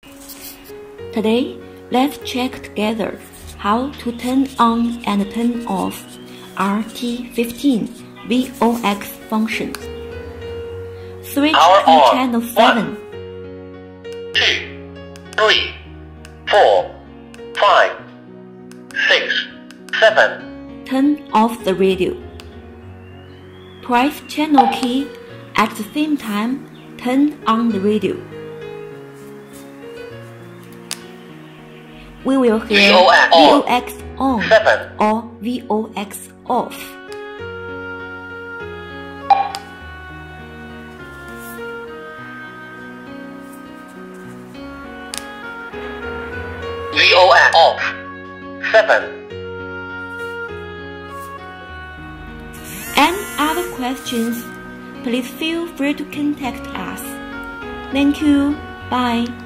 Today, let's check together how to turn on and turn off RT15 VOX function. Switch Power to on. channel 7. 2, 3, 4, 5, 6, 7. Turn off the radio. Press channel key at the same time. Turn on the radio. We will hear VOX on 7. or VOX off. VOX off 7. Any other questions, please feel free to contact us. Thank you. Bye.